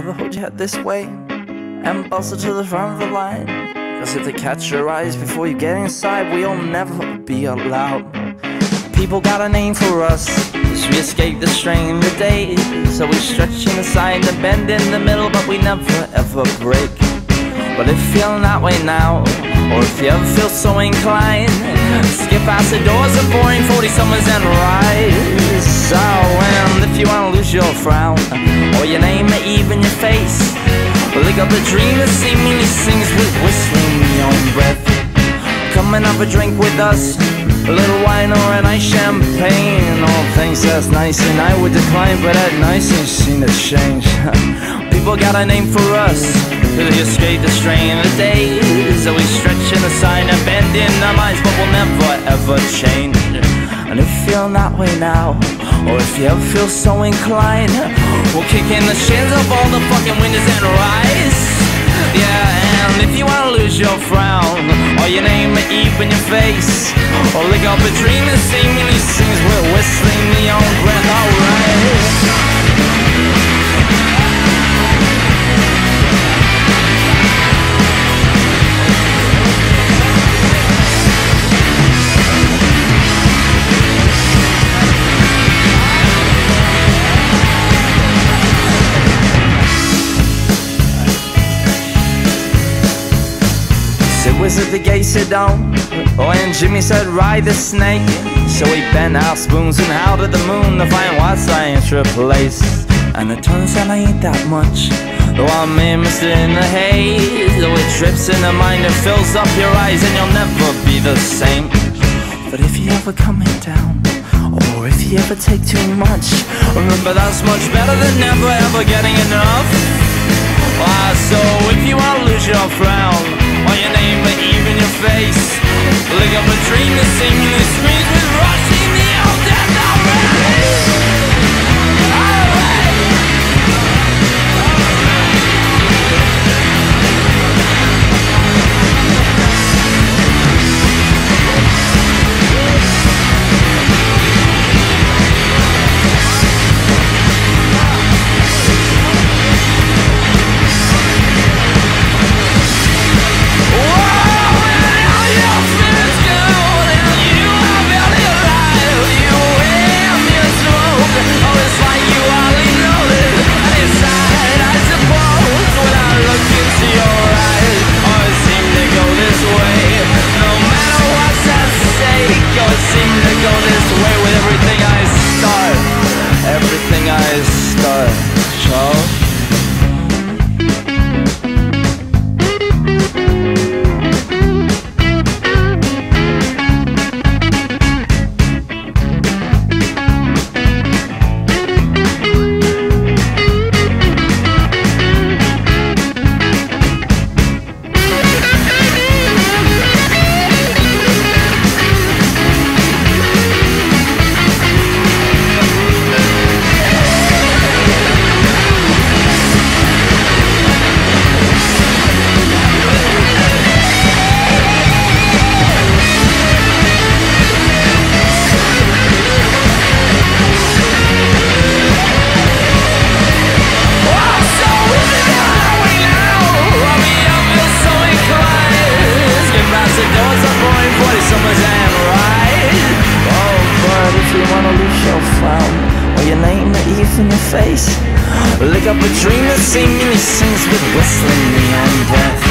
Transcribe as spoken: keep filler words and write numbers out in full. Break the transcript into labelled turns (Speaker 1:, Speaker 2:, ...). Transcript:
Speaker 1: never hold your head this way and bustle to the front of the line. Cause if they catch your eyes before you get inside, we'll never be allowed. People got a name for us as we escape the strain of the days. So we stretch in the side and bend in the middle, but we never ever break. But if you're feeling that way now, or if you ever feel so inclined, skip past the doors of boring forty summers and rise. So, and if you wanna lose your frown, or your name or even your face, lick up a dream that seemingly sings with whistling your own breath. Come and have a drink with us, a little wine or a nice champagne. All things that's nice and I would decline, but that nice ain't seen a change. People got a name for us, they escape the strain of the days. So we stretch in the sign and bend in our minds, but we'll never ever change. And if you're feeling that way now, or if you ever feel so inclined, we'll kick in the shins of all the fucking windows and rise. Yeah, and if you wanna lose your frown, or your name or even your face, or lick up a dream that seemingly sings with whistling the own breath, alright. It was at the gate, sit down. Oh, and Jimmy said, ride the snake. So we bent our spoons and howled at the moon to find what's lying place. And it turns out I ain't that much, though I'm interested in the haze. Though it trips in the mind and fills up your eyes, and you'll never be the same. But if you ever coming down, or if you ever take too much, remember that's much better than never ever getting enough. Ah, so if you wanna lose your frown, or your name or even your face, lick up a dream that seemingly screams with rushing the old death already. Everything I start, Charles. In your face, lick up a dream that seemingly sings with whistling neon breath.